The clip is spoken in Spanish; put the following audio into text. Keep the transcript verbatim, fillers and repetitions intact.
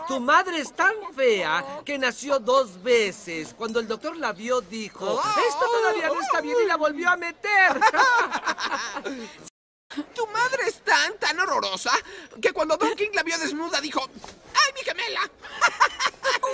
Tu madre es tan fea que nació dos veces. Cuando el doctor la vio, dijo, esto todavía no está bien y la volvió a meter. Tu madre es tan, tan horrorosa que cuando Don King la vio desnuda dijo, ¡ay, mi gemela!